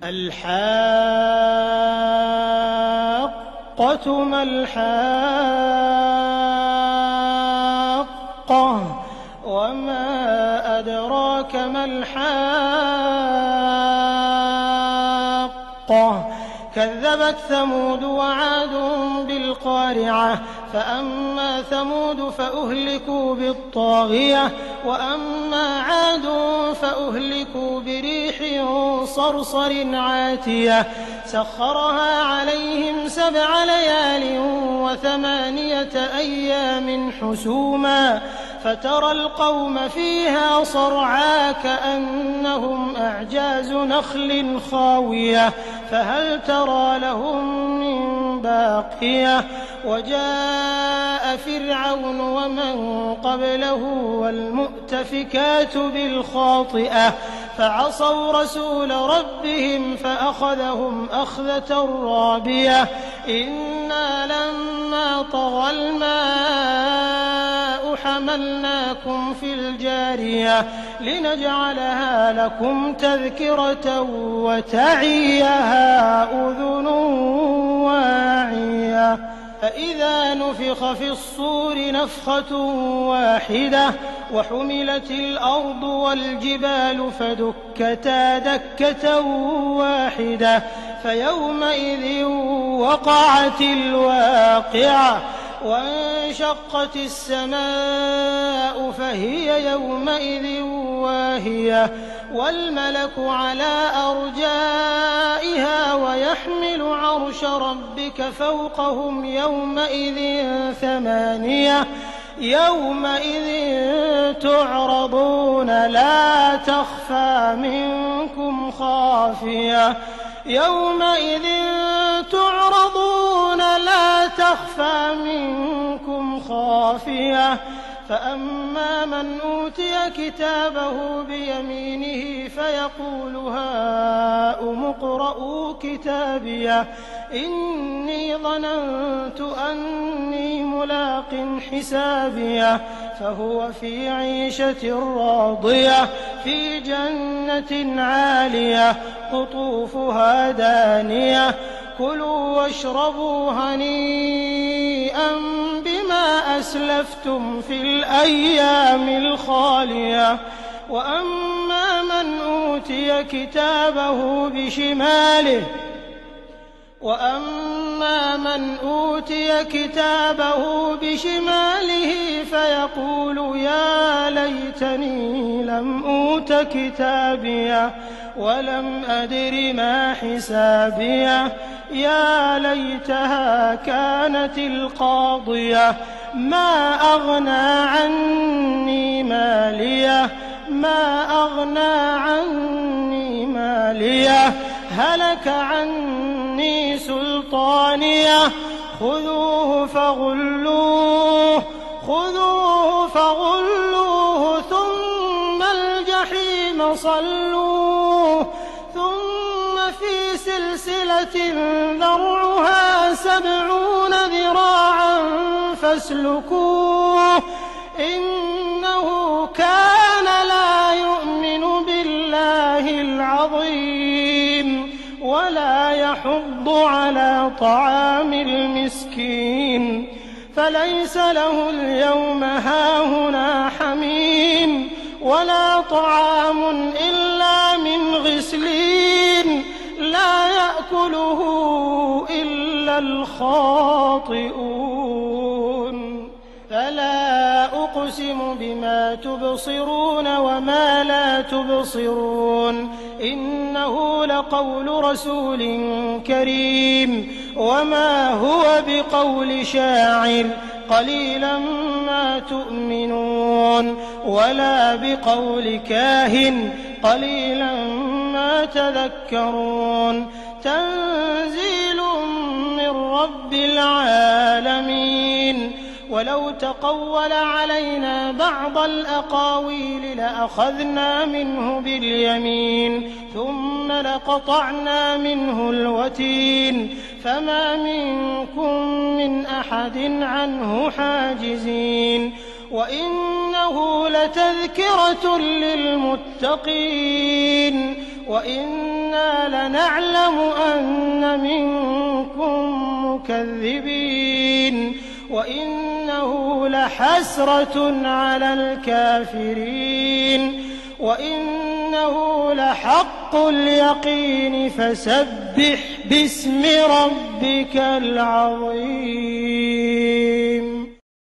الحاقة ما الحاقة وما أدراك ما الحاقة كذبت ثمود وعاد بالقارعة فأما ثمود فأهلكوا بالطاغية وأما عاد فأهلكوا بريح صرصر عاتية سخرها عليهم 7 ليال و8 أيام حسوما فترى القوم فيها صرعى كأنهم أعجاز نخل خاوية فهل ترى لهم من باقية وجاء فرعون ومن قبله والمؤتفكات بالخاطئة فعصوا رسول ربهم فأخذهم أخذة رابية إنا لما طغى الماء حملناكم في الجارية لنجعلها لكم تذكرة وتعيها أذن واعية فإذا نفخ في الصور نفخة واحدة وحملت الأرض والجبال فدكتا دكة واحدة فيومئذ وقعت الواقعة وانشقت السماء فهي يومئذ واهية والملك على أرجائها ويحمل عرش ربك فوقهم يومئذ 8 يومئذ تعرضون لا تخفى منكم خافية يومئذ تعرضون لا تخفى منكم خافية فأما من أوتي كتابه بيمينه فيقول هاؤم اقرءوا كتابيه إني ظننت أني ملاق حسابيه فهو في عيشة راضية في جنة عالية قطوفها دانية كلوا واشربوا هنيئا بما أسلفتم في الأيام الخالية وأما من أوتي كتابه بشماله فيقول يا ليتني لم أوت كتابيه ولم أدر ما حسابيه يا ليتها كانت القاضية ما أغنى عني ماليه هلك عني سلطانيه خذوه فغلوه ثم الجحيم صلوه ثم في سلسلة ذرعها 70 ذراعا فاسلكوه إنه كان لا يؤمن بالله العظيم ولا يحض على طعام المسكين فليس له اليوم هاهنا حميم ولا طعام إلا من غسلين لا يأكله إلا الخاطئون فلا أقسم بما تبصرون وما لا تبصرون إنه لقول رسول كريم وما هو بقول شاعر قليلا ما تؤمنون ولا بقول كاهن قليلا ما تذكرون تنزيل من رب العالمين ولو تقول علينا بعض الأقاويل لأخذنا منه باليمين ثم لقطعنا منه الوتين فما منكم من أحد عنه حاجزين وإنه لتذكرة للمتقين وإنا لنعلم أن منكم مكذبين وإنه لحسرة على الكافرين وإنه لحق اليقين فسبح باسم ربك العظيم.